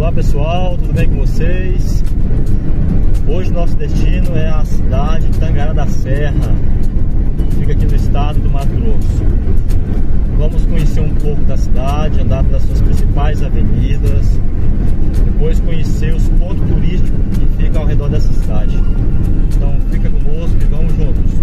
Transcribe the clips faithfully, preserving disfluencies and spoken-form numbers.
Olá pessoal, tudo bem com vocês? Hoje nosso destino é a cidade de Tangará da Serra, que fica aqui no estado do Mato Grosso. Vamos conhecer um pouco da cidade, andar pelas suas principais avenidas, depois conhecer os pontos turísticos que ficam ao redor dessa cidade. Então fica conosco e vamos juntos.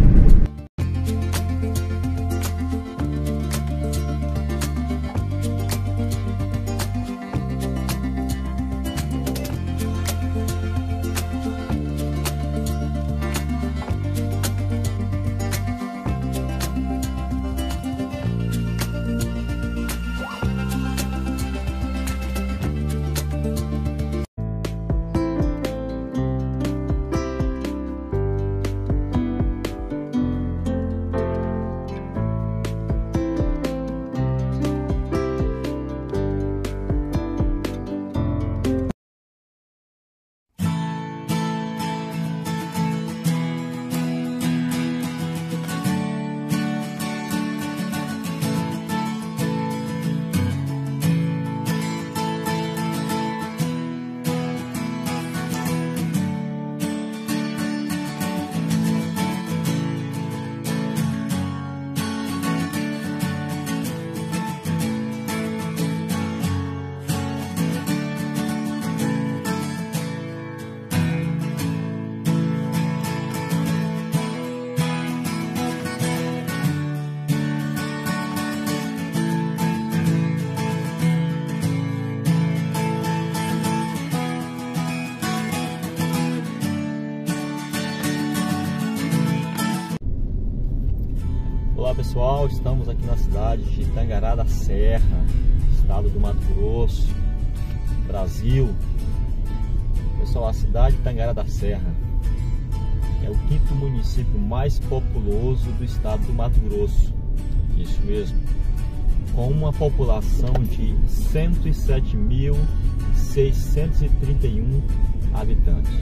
Olá pessoal, estamos aqui na cidade de Tangará da Serra, estado do Mato Grosso, Brasil. Pessoal, a cidade de Tangará da Serra é o quinto município mais populoso do estado do Mato Grosso, isso mesmo, com uma população de cento e sete mil seiscentos e trinta e um habitantes.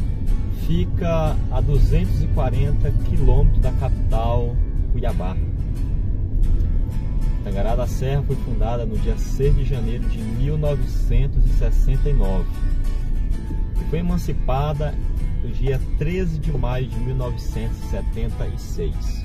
Fica a duzentos e quarenta quilômetros da capital, Cuiabá. Tangará da Serra foi fundada no dia seis de janeiro de mil novecentos e sessenta e nove e foi emancipada no dia treze de maio de mil novecentos e setenta e seis.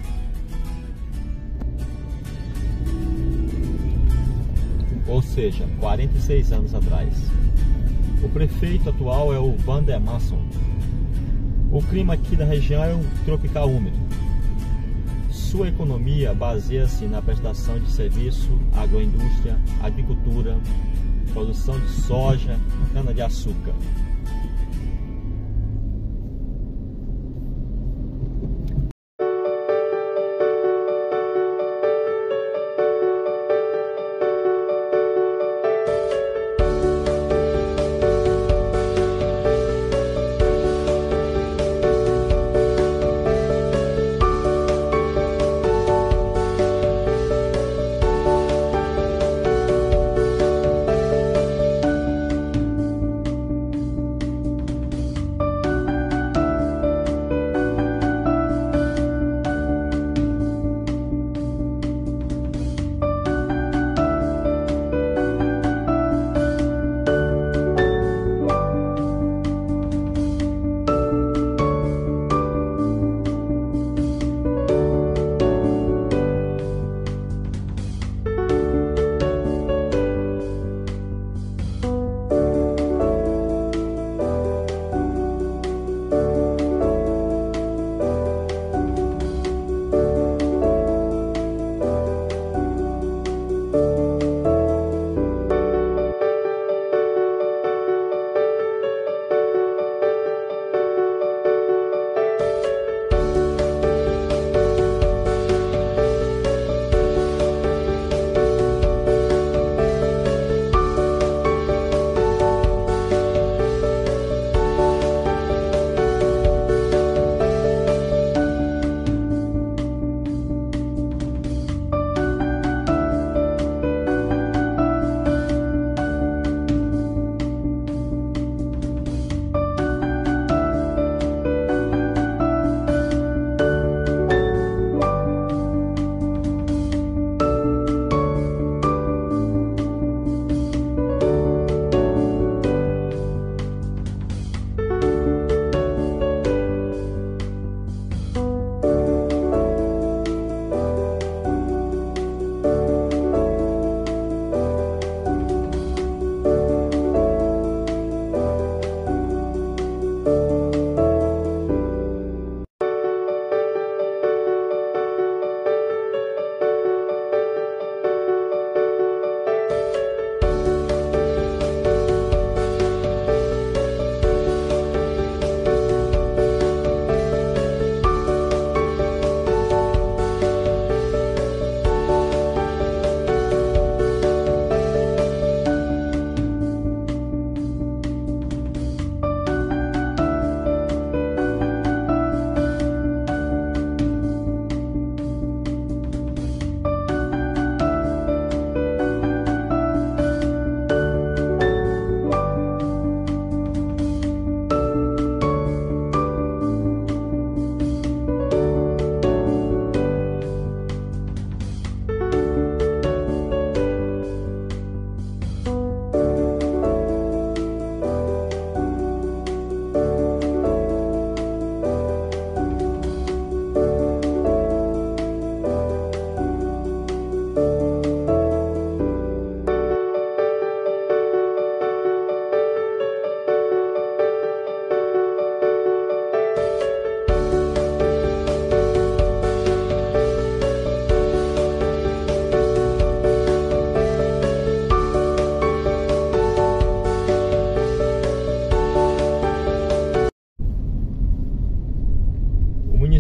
Ou seja, quarenta e seis anos atrás. O prefeito atual é o Vander Manson. O clima aqui da região é um tropical úmido. Sua economia baseia-se na prestação de serviço, agroindústria, agricultura, produção de soja, cana-de-açúcar.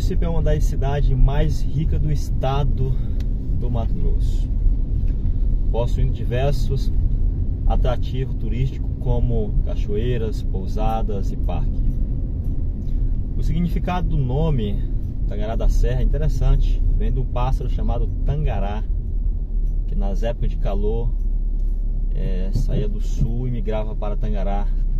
município é uma das cidades mais ricas do estado do Mato Grosso, possuindo diversos atrativos turísticos como cachoeiras, pousadas e parques. O significado do nome Tangará da Serra é interessante, vem de um pássaro chamado tangará, que nas épocas de calor é, saía do sul e migrava para Tangará,